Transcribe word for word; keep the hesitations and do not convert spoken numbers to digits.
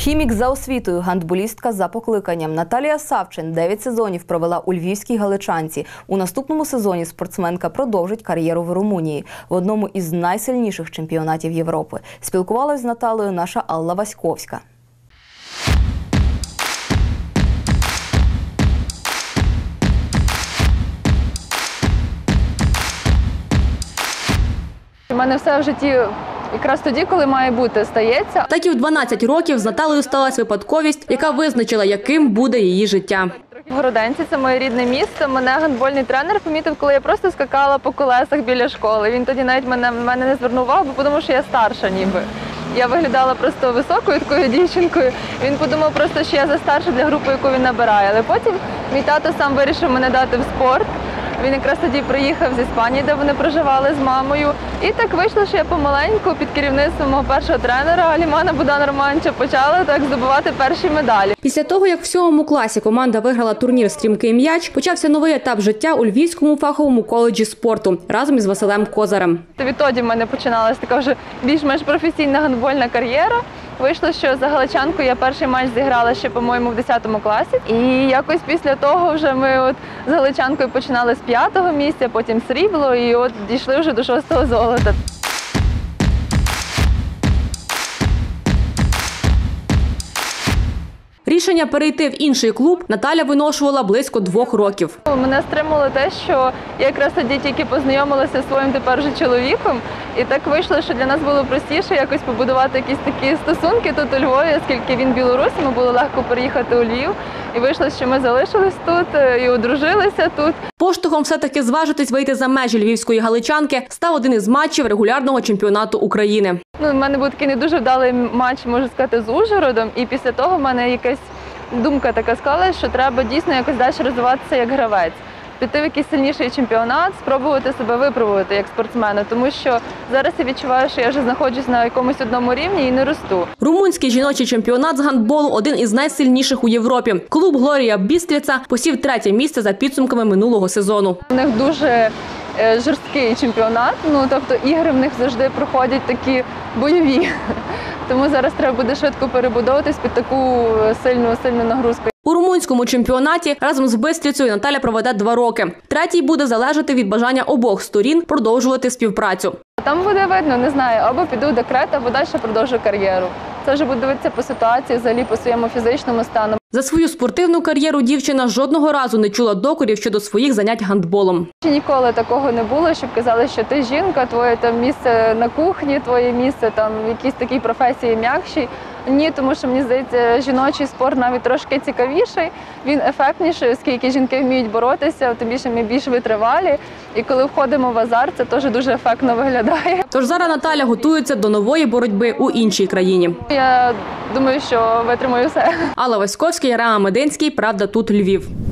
Хімік за освітою, гандболістка за покликанням. Наталія Савчин дев'ять сезонів провела у львівській Галичанці. У наступному сезоні спортсменка продовжить кар'єру в Румунії, в одному із найсильніших чемпіонатів Європи. Спілкувалась з Наталею наша Алла Васьковська. У мене все в житті якраз тоді, коли має бути, стається. Так і в дванадцять років з Наталею сталася випадковість, яка визначила, яким буде її життя. В Городенці – це моє рідне місто. Мене гандбольний тренер помітив, коли я просто скакала по колесах біля школи. Він тоді навіть мене, мене не звернув увагу, бо подумав, що я старша ніби. Я виглядала просто високою такою дівчинкою. Він подумав просто, що я застарша для групи, яку він набирає. Але потім мій тато сам вирішив мене дати в спорт. Він якраз тоді приїхав з Іспанії, де вони проживали з мамою. І так вийшло, що я помаленьку під керівництвом мого першого тренера Алімана Богдана Романовича почала так здобувати перші медалі. Після того, як в сьомому класі команда виграла турнір «Стрімкий м'яч», почався новий етап життя у Львівському фаховому коледжі спорту разом із Василем Козарем. Відтоді в мене починалася така вже більш-менш професійна гандбольна кар'єра. Вийшло, що за Галичанку я перший матч зіграла ще, по-моєму, в десятому класі. І якось після того вже ми от з Галичанкою починали з п'ятого місця, потім срібло і от дійшли вже до шостого золота. Рішення перейти в інший клуб Наталя виношувала близько двох років. Мене стримало те, що я якраз тоді тільки познайомилася зі своїм тепер вже чоловіком. І так вийшло, що для нас було простіше якось побудувати якісь такі стосунки тут у Львові, оскільки він білорус, йому було легко переїхати у Львів. І вийшло, що ми залишились тут і одружилися тут. Поштовхом все-таки зважитись вийти за межі львівської Галичанки став один із матчів регулярного чемпіонату України. Ну, у мене був такий не дуже вдалий матч, можу сказати, з Ужгородом. І після того в мене якась думка така склалася, що треба дійсно якось далі розвиватися як гравець. Піти в якийсь сильніший чемпіонат, спробувати себе випробувати як спортсмена, тому що зараз я відчуваю, що я вже знаходжусь на якомусь одному рівні і не росту. Румунський жіночий чемпіонат з гандболу – один із найсильніших у Європі. Клуб «Глорія Бістріца» посів третє місце за підсумками минулого сезону. У них дуже жорсткий чемпіонат, ну тобто ігри в них завжди проходять такі бойові. Тому зараз треба буде швидко перебудовуватись під таку сильну, сильну нагрузку. У румунському чемпіонаті разом з Бистрицею Наталя проведе два роки. Третій буде залежати від бажання обох сторін продовжувати співпрацю. Там буде видно, не знаю, або піду в декрет, або далі продовжу кар'єру. Це вже буде дивитися по ситуації, взагалі по своєму фізичному стану. За свою спортивну кар'єру дівчина жодного разу не чула докорів щодо своїх занять гандболом. Ніколи такого не було, щоб казали, що ти жінка, твоє там місце на кухні, твоє місце там в якійсь такій професії м'якшій. Ні, тому що, мені здається, жіночий спорт навіть трошки цікавіший, він ефектніший, оскільки жінки вміють боротися, тим більше ми більш витривалі. І коли входимо в азарт, це теж дуже ефектно виглядає. Тож зараз Наталя готується до нової боротьби у іншій країні. Я думаю, що витримаю все. Алла Васьковська, Ярема Мединський, «Правда, тут Львів».